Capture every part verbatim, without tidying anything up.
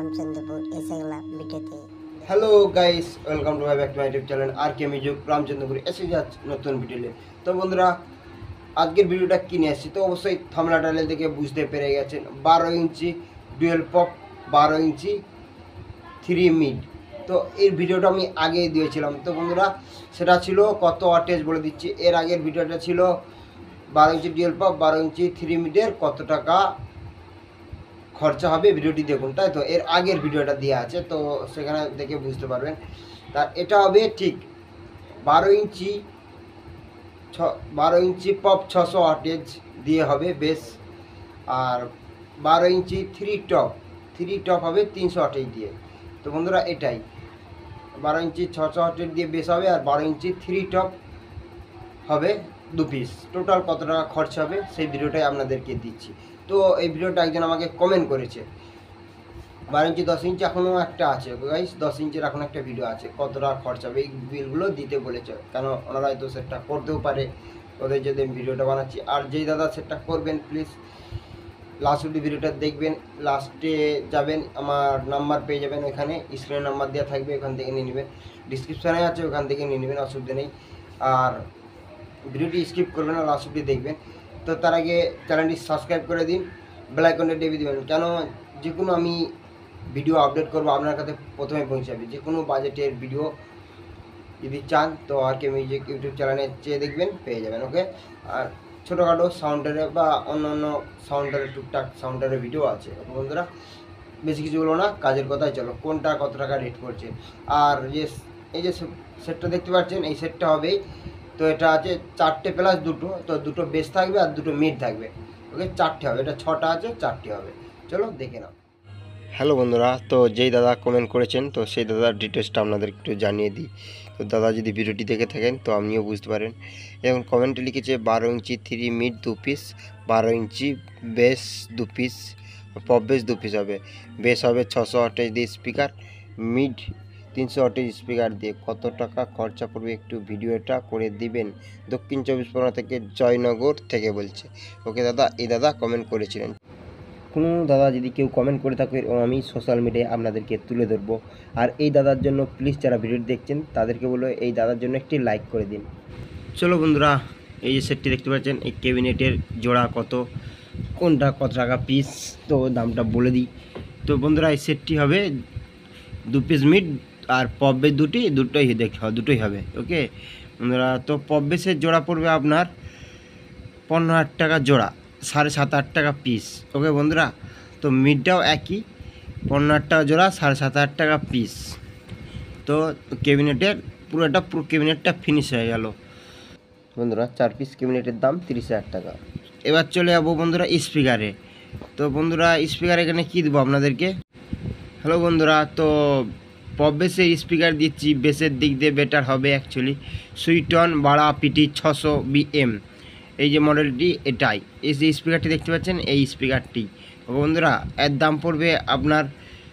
রামচন্দ্রপুর এসে গেলাম ভিডিওতে। Hello guys, welcome to my back to my YouTube channel R K music Ramchandrapur এসে যাচ্ছে নতুন ভিডিওতে। তো বন্ধুরা, আজকের ভিডিওটা কিনে আসছি তো অবশ্যই থাম্বনেল টাইটেল থেকে বুঝতে পেরে গেছেন। বারো ইঞ্চি ডুয়েল পপ, বারো ইঞ্চি থ্রি মিড। তো এর ভিডিওটা আমি আগেই দিয়েছিলাম। তো বন্ধুরা, সেটা ছিল কত ওয়াটেজ বলে দিচ্ছি। এর আগের ভিডিওটা ছিল বারো ইঞ্চি ডুয়েল পপ, বারো ইঞ্চি থ্রি মিডের কত টাকা খরচা হবে, ভিডিওটি দেখুন। তাই তো এর আগের ভিডিওটা দেওয়া আছে, তো সেখানে দেখে বুঝতে পারবেন। তার এটা হবে ঠিক বারো ইঞ্চি ছ বারো ইঞ্চি পপ ছশো ওয়াটেজ দিয়ে হবে বেস, আর বারো ইঞ্চি থ্রি টপ থ্রি টপ হবে তিনশো ওয়াটেজ দিয়ে। তো বন্ধুরা, এটাই বারো ইঞ্চি ছশো ওয়াটেজ দিয়ে বেস হবে, আর বারো ইঞ্চি থ্রি টপ হবে দু পিস। টোটাল কত টাকা খরচ হবে সেই ভিডিওটাই আপনাদেরকে দিচ্ছি। তো এই ভিডিওটা একজন আমাকে কমেন্ট করেছে, বারো ইঞ্চি দশ ইঞ্চি এখনও একটা আছে গাইস, দশ ইঞ্চির এখন একটা ভিডিও আছে, কত টাকা খরচ হবে এই বিলগুলো দিতে বলেছে। কেন ওনারা হয়তো সেটটা করতেও পারে ওদের যদি আমি ভিডিওটা বানাচ্ছি। আর যেই দাদা সেটটা করবেন প্লিজ লাস্ট অব্দি ভিডিওটা দেখবেন, লাস্টে যাবেন আমার নাম্বার পেয়ে যাবেন, ওইখানে স্ক্রিনে নাম্বার দেওয়া থাকবে, ওখান থেকে নিয়ে নেবেন। ডিসক্রিপশানে আছে, ওখান থেকে নিয়ে নেবেন, অসুবিধা নেই। আর ভিডিওটি স্কিপ করবেন না, লাস্ট অব্দি দেখবেন। তো তার আগে চ্যানেলটি সাবস্ক্রাইব করে দিন, বেল আইকনটা টিপে দিবেন, কেন যে কোনো আমি ভিডিও আপডেট করবো আপনার কাছে প্রথমে পৌঁছাবে। যে কোনো বাজেটের ভিডিও যদি চান তো আর কে মিউজিক ইউটিউব চ্যানেলে চেয়ে দেখবেন, পেয়ে যাবেন। ওকে, আর ছোটোখাটো সাউন্ডারে বা অন্য অন্য সাউন্ডারের টুকটাক সাউন্ডারের ভিডিও আছে। বন্ধুরা, বেশি কিছু বলো না, কাজের কথাই চলো। কোনটা কত টাকা রেট করছে। আর যে এই যে সেটটা দেখতে পাচ্ছেন, এই সেটটা হবেই। তো এটা আছে চারটে প্লাস দুটো, তো দুটো বেস থাকবে আর দুটো মিড থাকবে। ওকে, চারটে হবে, এটা ছটা আছে, চারটে হবে। চলো দেখে নাও। হ্যালো বন্ধুরা, তো যেই দাদা কমেন্ট করেছেন তো সেই দাদার ডিটেলসটা আপনাদের একটু জানিয়ে দিই। তো দাদা যদি ভিডিওটি দেখে থাকেন তো আপনিও বুঝতে পারেন। এবং কমেন্টে লিখেছে বারো ইঞ্চি থ্রি মিড দু পিস, বারো ইঞ্চি বেস দু পিস, পপ বেস দু পিস হবে। বেস হবে ছশো ওয়াটেজ দিয়ে স্পিকার, মিড তিনশো ওয়াটেজ স্পিকার দিয়ে। কত টাকা খরচা পড়বে একটু ভিডিওটা করে দিবেন। দক্ষিণ চব্বিশ পরগনা থেকে জয়নগর থেকে বলছে। ওকে দাদা, এই দাদা কমেন্ট করেছিলেন। কোনো দাদা যদি কেউ কমেন্ট করে থাকে আমি সোশ্যাল মিডিয়ায় আপনাদেরকে তুলে ধরবো। আর এই দাদার জন্য প্লিজ যারা ভিডিও দেখছেন তাদেরকে বলো এই দাদার জন্য একটি লাইক করে দিন। চলো বন্ধুরা, এই যে সেটটি দেখতে পাচ্ছেন, এই ক্যাবিনেটের জোড়া কত, কোনটা কত টাকা পিস, তো দামটা বলে দিই। তো বন্ধুরা, এই সেটটি হবে দু পিস মিড আর পপ বেস দুটি, দুটোই দেখতে হবে, দুটোই হবে। ওকে বন্ধুরা, তো পপ বেসের জোড়া পড়বে আপনার পনেরো হাজার টাকা জোড়া, সাড়ে সাত আট টাকা পিস। ওকে বন্ধুরা, তো মিডটাও একই, পনেরো হাজার টাকা জোড়া, সাড়ে সাত হাজার টাকা পিস। তো ক্যাবিনেটের পুরোটা পুরো ক্যাবিনেটটা ফিনিশ হয়ে গেল বন্ধুরা। চার পিস ক্যাবিনেটের দাম তিরিশ হাজার টাকা। এবার চলে যাবো বন্ধুরা স্পিকারে। তো বন্ধুরা, স্পিকার এখানে কী দেবো আপনাদেরকে। হ্যালো বন্ধুরা, তো পপ বেসের স্পিকার দিচ্ছি, বেসের দিক দিয়ে বেটার হবে অ্যাকচুয়ালি। সুইটন বাড়া পিটি ছশো বিএম, এই যে মডেলটি এটাই। এই যে স্পিকারটি দেখতে পাচ্ছেন, এই স্পিকারটি বন্ধুরা এর দাম পড়বে আপনার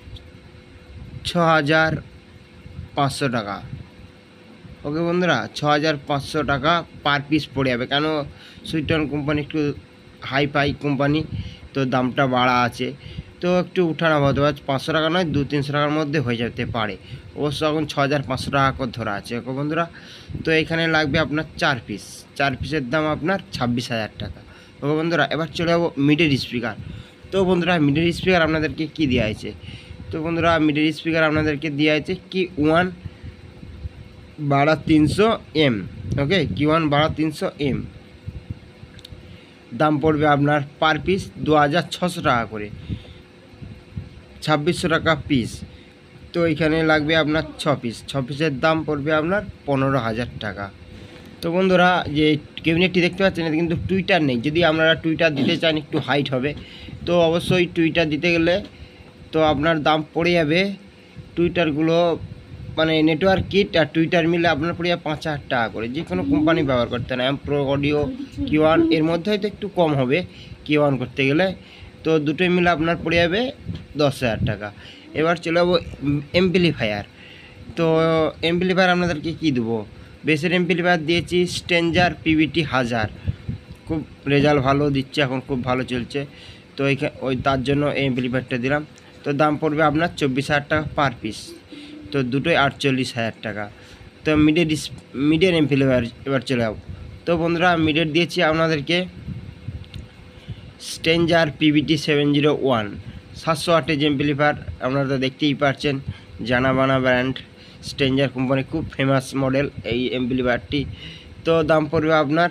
ছ হাজার পাঁচশো টাকা। ওকে বন্ধুরা, ছ হাজার পাঁচশো টাকা পার পিস পড়ে যাবে, কেন সুইটন কোম্পানি একটু হাই ফাই কোম্পানি, তো দামটা বাড়া আছে, তো একটু উঠানো হতে পারে। পাঁচশো টাকা নয়, দু তিনশো টাকার মধ্যে হয়ে যেতে পারে। অবশ্য এখন ছ হাজার পাঁচশো টাকা করে ধরা আছে। ওকে বন্ধুরা, তো এখানে লাগবে আপনার চার পিস, চার পিসের দাম আপনার ছাব্বিশ হাজার টাকা। ওকে বন্ধুরা, এবার চলে যাবো মিডের স্পিকার। তো বন্ধুরা, মিডের স্পিকার আপনাদেরকে কী দেওয়া হয়েছে। তো বন্ধুরা, মিডের স্পিকার আপনাদেরকে দেওয়া হয়েছে কি ওয়ান বারো তিনশো এম। ওকে, কি ওয়ান বারো তিনশো এম, দাম পড়বে আপনার পার পিস দু হাজার ছশো টাকা করে, ছাব্বিশশো টাকা পিস। তো এখানে লাগবে আপনার ছ পিস, ছ পিসের দাম পড়বে আপনার পনেরো হাজার টাকা। তো বন্ধুরা, যে ক্যাবিনেটটি দেখতে পাচ্ছেন এটা কিন্তু টুইটার নেই। যদি আপনারা টুইটার দিতে চান একটু হাইট হবে, তো অবশ্যই টুইটার দিতে গেলে তো আপনার দাম পড়ে যাবে, টুইটারগুলো মানে নেটওয়ার্ক কিট আর টুইটার মিলে আপনার পড়ে যাবে পাঁচ হাজার টাকা করে। যে কোনো কোম্পানি ব্যবহার করতে না, প্রো অডিও কি ওয়ান এর মধ্যে হয়তো একটু কম হবে কি ওয়ান করতে গেলে, তো দুটোই মিলে আপনার পড়ে যাবে দশ হাজার টাকা। এবার চলে যাবো এমপ্লিফায়ার। তো এমপ্লিফায়ার আপনাদেরকে কী দেবো, বেসের এমপ্লিফায়ার দিয়েছি স্ট্রেঞ্জার পিভিটি হাজার, খুব রেজাল্ট ভালো দিচ্ছে, এখন খুব ভালো চলছে। তো এইখানে ওই তার জন্য এই এমপ্লিফায়ারটা দিলাম। তো দাম পড়বে আপনার চব্বিশ হাজার টাকা পার পিস, তো দুটোই আটচল্লিশ হাজার টাকা। তো মিডের মিডের এমপ্লিফায়ার এবার চলে যাবো। তো বন্ধুরা মিডের দিয়েছি আপনাদেরকে Stranger PVT seven zero one সাতশো আটের এমপ্লিফায়ার, আপনারা তো দেখতেই পাচ্ছেন, জানা বানা ব্র্যান্ড, স্ট্রেঞ্জার কোম্পানি, খুব ফেমাস মডেল এই এমপ্লিফায়ারটি। তো দাম পড়বে আপনার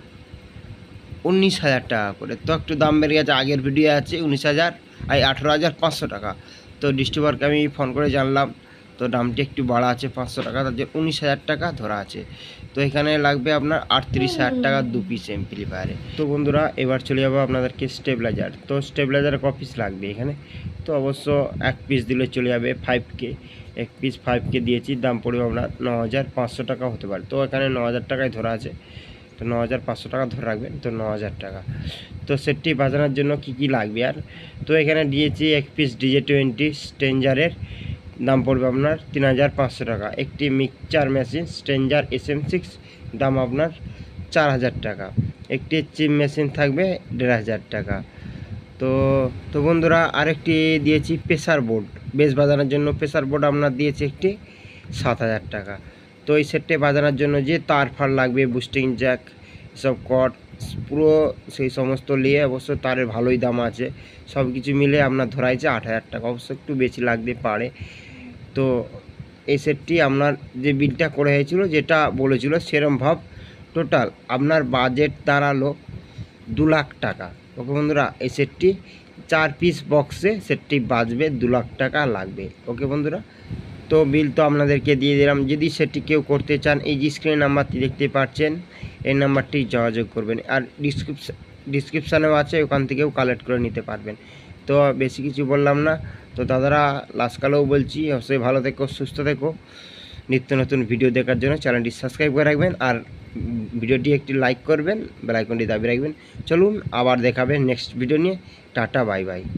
উনিশ হাজার টাকা করে। তো একটু দাম বেড়ে গেছে, আগের ভিডিও আছে উনিশ হাজার এই আঠেরো হাজার পাঁচশো টাকা। তো ডিস্ট্রিবিউটরকে আমি ফোন করে জানলাম, তো দামটি একটু বাড়া আছে পাঁচশো টাকা, তার জন্য উনিশ হাজার টাকা ধরা আছে। তো এখানে লাগবে আপনার আটত্রিশ হাজার টাকা দু পিস এমপ্লিফায়ারে। তো বন্ধুরা এবার চলে যাবো আপনাদেরকে স্টেবিলাইজার। তো স্টেবিলাইজার ক পিস লাগবে এখানে, তো অবশ্য এক পিস দিলে চলে যাবে ফাইভ কে, এক পিস ফাইভ কে দিয়েছি, দাম পড়বে আপনার ন হাজার পাঁচশো টাকা হতে পারে। তো এখানে ন হাজার টাকায় ধরা আছে, তো ন হাজার পাঁচশো টাকা ধরে রাখবেন, তো ন হাজার টাকা। তো সেটটি বাজানোর জন্য কি কি লাগবে আর, তো এখানে দিয়েছি এক পিস ডিজে টোয়েন্টি স্ট্রেঞ্জারের, দাম পড়বে আপনার তিন হাজার পাঁচশো টাকা। একটি mixture machine Stranger S M six, দাম আপনার চার হাজার টাকা। একটি চিপ মেশিন থাকবে দেড় হাজার টাকা। তো তো বন্ধুরা আরেকটি দিয়েছি প্রেসার বোর্ড, বেস বাজানোর জন্য প্রেসার বোর্ড আপনার দিয়েছি একটি সাত হাজার টাকা। তো এই সেটটি বাজানোর জন্য যে তার ফার লাগবে, বুস্টিং জ্যাক, সব কট, পুরো সেই সমস্ত নিয়ে অবশ্য তারের ভালোই দাম আছে, সব কিছু মিলে আপনার ধরাইছে আট হাজার টাকা, অবশ্য একটু বেশি লাগতে পারে। তো এই সেটটি আপনার যে বিলটা করে হয়েছিল, যেটা বলেছিল সেরম ভাব, টোটাল আপনার বাজেট দাঁড়ালো দু লাখ টাকা। ওকে বন্ধুরা, এই সেটটি চার পিস বক্সে সেটটি বাজবে দু লাখ টাকা লাগবে। ওকে বন্ধুরা, তো বিল তো আপনাদেরকে দিয়ে দিলাম। যদি সেটি কেউ করতে চান, এই যে স্ক্রিনে নাম্বারটি দেখতে পাচ্ছেন, এই নাম্বারটি যোগাযোগ করবেন, আর ডিসক্রিপশন ডিসক্রিপশানেও আছে, ওখান থেকেও কালেক্ট করে নিতে পারবেন। তো বেশি কিছু বললাম না, তো দাদারা লাস্টকালেও বলছি, অবশ্যই ভালো থেকো, সুস্থ থেকো। নিত্য নতুন ভিডিও দেখার জন্য চ্যানেলটি সাবস্ক্রাইব করে রাখবেন, আর ভিডিওটি একটি লাইক করবেন, বেল আইকনটি দাবি রাখবেন। চলুন আবার দেখাবেন নেক্সট ভিডিও নিয়ে। Tata, bye by.